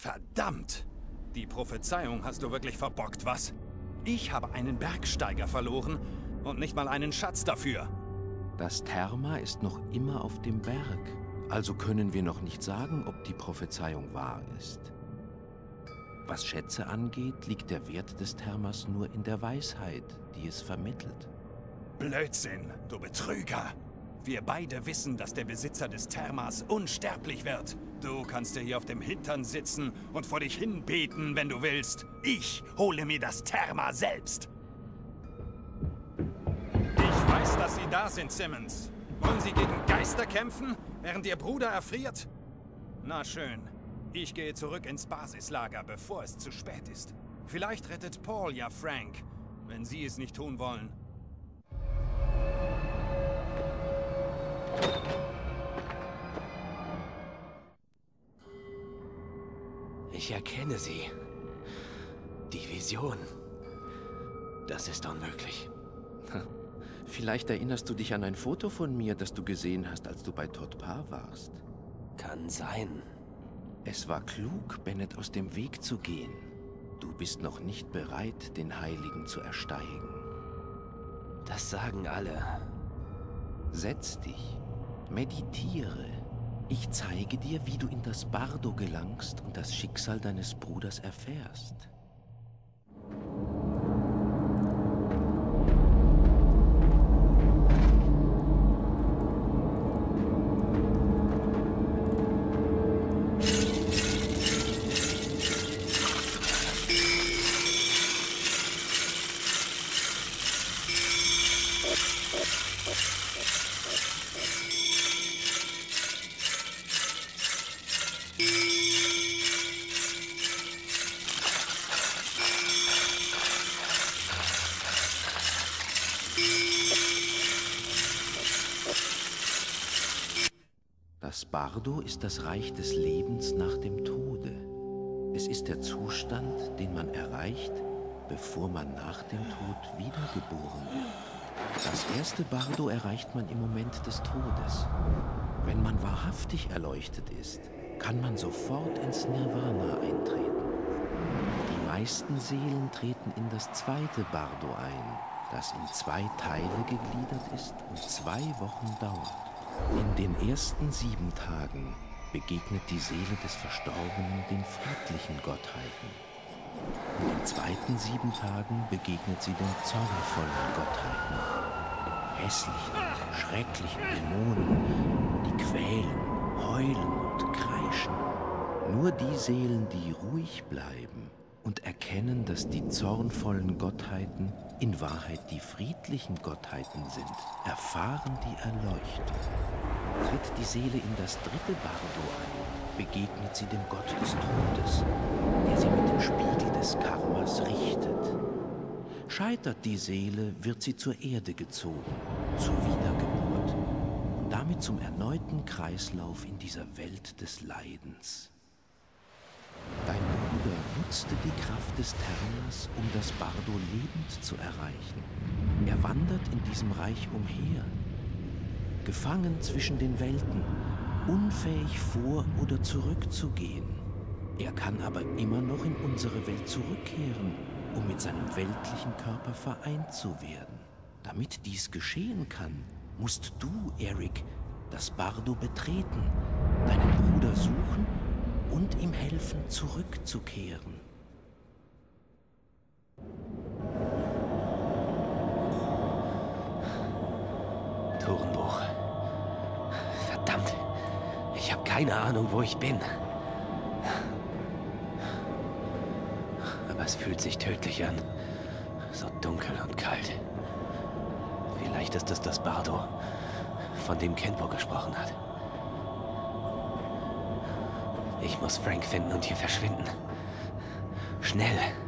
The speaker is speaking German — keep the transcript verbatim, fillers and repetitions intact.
Verdammt! Die Prophezeiung hast du wirklich verbockt, was? Ich habe einen Bergsteiger verloren und nicht mal einen Schatz dafür. Das Therma ist noch immer auf dem Berg. Also können wir noch nicht sagen, ob die Prophezeiung wahr ist. Was Schätze angeht, liegt der Wert des Thermas nur in der Weisheit, die es vermittelt. Blödsinn, du Betrüger! Wir beide wissen, dass der Besitzer des Thermas unsterblich wird. Du kannst dir hier auf dem Hintern sitzen und vor dich hin beten, wenn du willst. Ich hole mir das Therma selbst. Ich weiß, dass Sie da sind, Simmons. Wollen Sie gegen Geister kämpfen, während Ihr Bruder erfriert? Na schön. Ich gehe zurück ins Basislager, bevor es zu spät ist. Vielleicht rettet Paul ja Frank, wenn Sie es nicht tun wollen. Ich erkenne sie. Die Vision. Das ist unmöglich. Vielleicht erinnerst du dich an ein Foto von mir, das du gesehen hast, als du bei Todd Parr warst. Kann sein. Es war klug, Bennett aus dem Weg zu gehen. Du bist noch nicht bereit, den Heiligen zu ersteigen. Das sagen alle. Setz dich, meditiere. Ich zeige dir, wie du in das Bardo gelangst und das Schicksal deines Bruders erfährst. Das Bardo ist das Reich des Lebens nach dem Tode. Es ist der Zustand, den man erreicht, bevor man nach dem Tod wiedergeboren wird. Das erste Bardo erreicht man im Moment des Todes. Wenn man wahrhaftig erleuchtet ist, kann man sofort ins Nirvana eintreten. Die meisten Seelen treten in das zweite Bardo ein, das in zwei Teile gegliedert ist und zwei Wochen dauert. In den ersten sieben Tagen begegnet die Seele des Verstorbenen den friedlichen Gottheiten. In den zweiten sieben Tagen begegnet sie den zornvollen Gottheiten. Hässlichen, schrecklichen Dämonen, die quälen, heulen und kreischen. Nur die Seelen, die ruhig bleiben und erkennen, dass die zornvollen Gottheiten in Wahrheit die friedlichen Gottheiten sind, erfahren die Erleuchtung. Tritt die Seele in das dritte Bardo ein, begegnet sie dem Gott des Todes, der sie mit dem Spiegel des Karmas richtet. Scheitert die Seele, wird sie zur Erde gezogen, zur Wiedergeburt und damit zum erneuten Kreislauf in dieser Welt des Leidens. Dein Bruder nutzte die Kraft des Thermas, um das Bardo lebend zu erreichen. Er wandert in diesem Reich umher, gefangen zwischen den Welten, unfähig vor- oder zurückzugehen. Er kann aber immer noch in unsere Welt zurückkehren, um mit seinem weltlichen Körper vereint zu werden. Damit dies geschehen kann, musst du, Eric, das Bardo betreten, deinen Bruder suchen und ihm helfen, zurückzukehren. Torenbruch. Verdammt. Ich habe keine Ahnung, wo ich bin. Aber es fühlt sich tödlich an. So dunkel und kalt. Vielleicht ist es das Bardo, von dem Kenpo gesprochen hat. Ich muss Frank finden und hier verschwinden. Schnell.